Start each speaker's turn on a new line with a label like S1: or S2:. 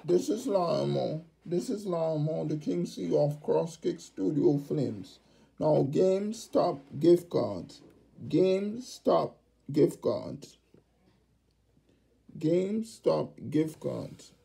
S1: This is Lionel. This is Lionel, the King CEO of Crosskick Studio Films. Now, GameStop gift cards. GameStop gift cards. GameStop gift cards.